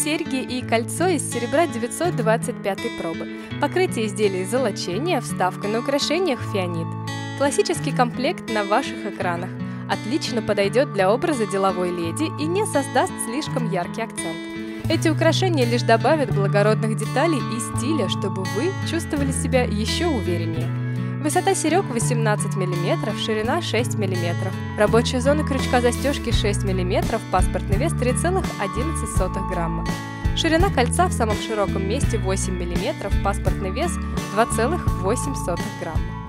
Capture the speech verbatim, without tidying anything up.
серьги и кольцо из серебра девятьсот двадцать пятой пробы. Покрытие изделия золочение, вставка на украшениях фианит. Классический комплект на ваших экранах. Отлично подойдет для образа деловой леди и не создаст слишком яркий акцент. Эти украшения лишь добавят благородных деталей и стиля, чтобы вы чувствовали себя еще увереннее. Высота серег восемнадцать миллиметров, ширина шесть миллиметров. Рабочая зона крючка застежки шесть миллиметров, паспортный вес три целых одиннадцать сотых грамма. Ширина кольца в самом широком месте восемь миллиметров, паспортный вес два целых восемь сотых грамма.